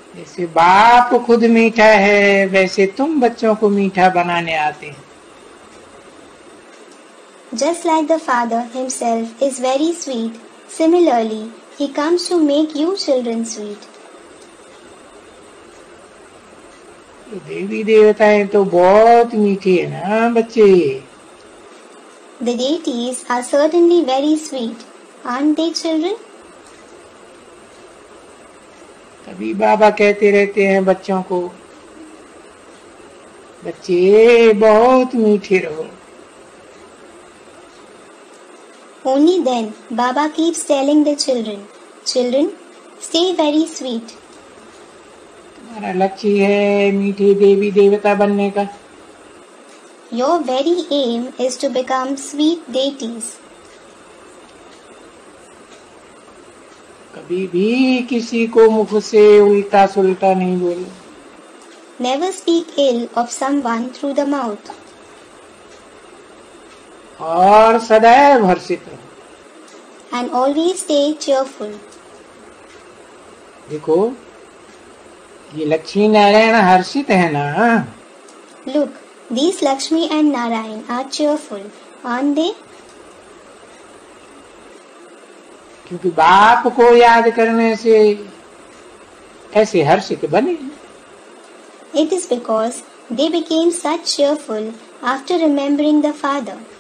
जैसे बाप खुद मीठा है, वैसे तुम बच्चों को मीठा बनाने आते हैं। Just like the Father himself is very sweet, similarly, he comes to make you children sweet. देवी देवताएं तो बहुत मीठे हैं ना बच्चे। The deities are certainly very sweet, aren't they, children? तभी बाबा कहते रहते हैं बच्चों को, बच्चे बहुत मीठे रहो। Only then Baba keeps telling the children, children, stay very sweet. तुम्हारा लक्ष्य है मीठे देवी देवता बनने का। Your very aim is to become sweet deities. कभी भी किसी को मुख से उल्टा सुल्टा नहीं बोलो। Never speak ill of someone through the mouth. और सदैव हर्षित रहो। And always stay cheerful. देखो, ये लक्ष्मी नारायण हर्षित है ना। Look, these Lakshmi and Narayan are cheerful, aren't they? क्योंकि बाप को याद करने से ऐसे हर्षित बने। It is because they became such cheerful after remembering the Father.